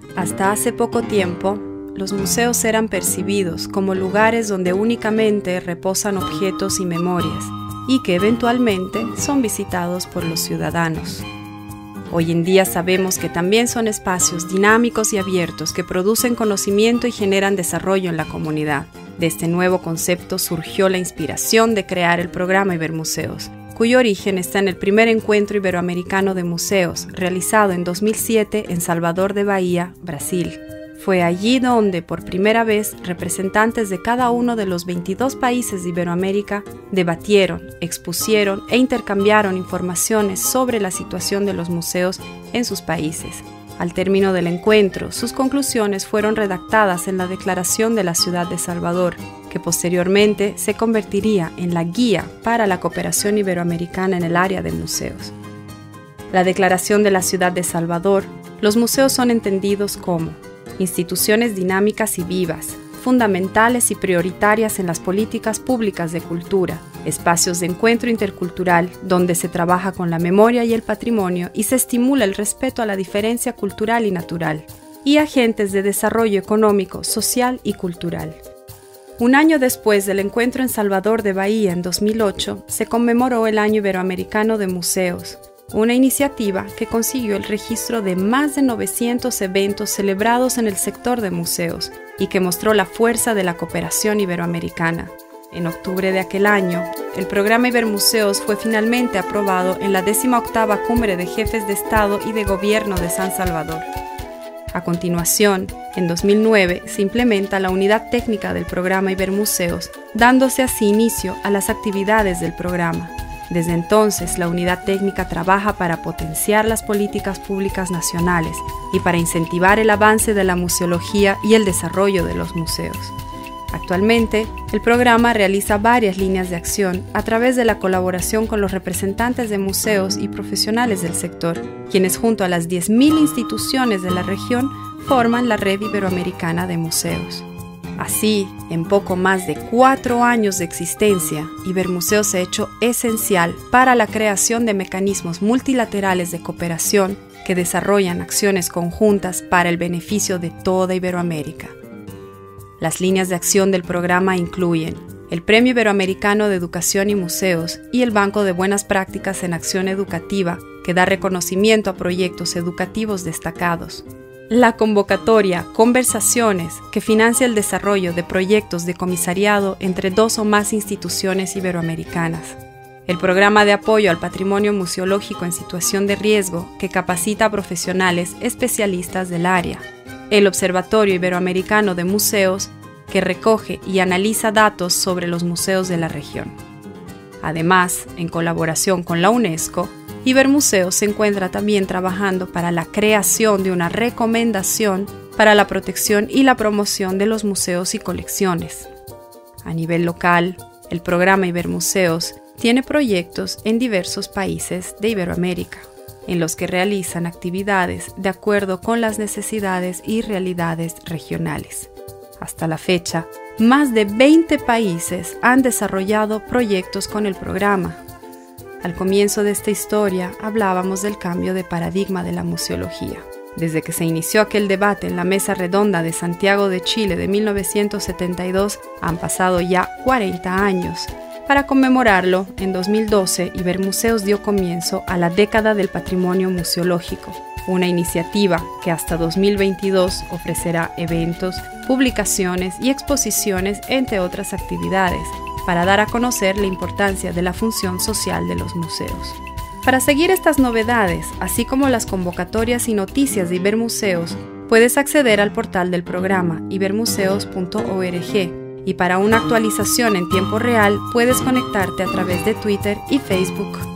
Hasta hace poco tiempo, los museos eran percibidos como lugares donde únicamente reposan objetos y memorias, y que eventualmente son visitados por los ciudadanos. Hoy en día sabemos que también son espacios dinámicos y abiertos que producen conocimiento y generan desarrollo en la comunidad. De este nuevo concepto surgió la inspiración de crear el programa Ibermuseos, cuyo origen está en el primer encuentro iberoamericano de museos, realizado en 2007 en Salvador de Bahía, Brasil. Fue allí donde, por primera vez, representantes de cada uno de los 22 países de Iberoamérica debatieron, expusieron e intercambiaron informaciones sobre la situación de los museos en sus países. Al término del encuentro, sus conclusiones fueron redactadas en la Declaración de la Ciudad de Salvador, que posteriormente se convertiría en la Guía para la Cooperación Iberoamericana en el área de museos. La Declaración de la Ciudad de Salvador, los museos son entendidos como instituciones dinámicas y vivas, fundamentales y prioritarias en las políticas públicas de cultura, espacios de encuentro intercultural donde se trabaja con la memoria y el patrimonio y se estimula el respeto a la diferencia cultural y natural, y agentes de desarrollo económico, social y cultural. Un año después del encuentro en Salvador de Bahía en 2008, se conmemoró el Año Iberoamericano de Museos, una iniciativa que consiguió el registro de más de 900 eventos celebrados en el sector de museos y que mostró la fuerza de la cooperación iberoamericana. En octubre de aquel año, el programa Ibermuseos fue finalmente aprobado en la 18ª Cumbre de Jefes de Estado y de Gobierno de San Salvador. A continuación, en 2009, se implementa la unidad técnica del programa Ibermuseos, dándose así inicio a las actividades del programa. Desde entonces, la unidad técnica trabaja para potenciar las políticas públicas nacionales y para incentivar el avance de la museología y el desarrollo de los museos. Actualmente, el programa realiza varias líneas de acción a través de la colaboración con los representantes de museos y profesionales del sector, quienes junto a las 10.000 instituciones de la región forman la Red Iberoamericana de Museos. Así, en poco más de 4 años de existencia, Ibermuseos se ha hecho esencial para la creación de mecanismos multilaterales de cooperación que desarrollan acciones conjuntas para el beneficio de toda Iberoamérica. Las líneas de acción del programa incluyen el Premio Iberoamericano de Educación y Museos y el Banco de Buenas Prácticas en Acción Educativa, que da reconocimiento a proyectos educativos destacados. La convocatoria Conversaciones, que financia el desarrollo de proyectos de comisariado entre 2 o más instituciones iberoamericanas. El programa de apoyo al patrimonio museológico en situación de riesgo, que capacita a profesionales especialistas del área. El Observatorio Iberoamericano de Museos, que recoge y analiza datos sobre los museos de la región. Además, en colaboración con la UNESCO, Ibermuseos se encuentra también trabajando para la creación de una recomendación para la protección y la promoción de los museos y colecciones. A nivel local, el programa Ibermuseos tiene proyectos en diversos países de Iberoamérica, en los que realizan actividades de acuerdo con las necesidades y realidades regionales. Hasta la fecha, más de 20 países han desarrollado proyectos con el programa. Al comienzo de esta historia hablábamos del cambio de paradigma de la museología. Desde que se inició aquel debate en la Mesa Redonda de Santiago de Chile de 1972, han pasado ya 40 años. Para conmemorarlo, en 2012, Ibermuseos dio comienzo a la década del patrimonio museológico, una iniciativa que hasta 2022 ofrecerá eventos, publicaciones y exposiciones, entre otras actividades, para dar a conocer la importancia de la función social de los museos. Para seguir estas novedades, así como las convocatorias y noticias de Ibermuseos, puedes acceder al portal del programa ibermuseos.org y para una actualización en tiempo real puedes conectarte a través de Twitter y Facebook.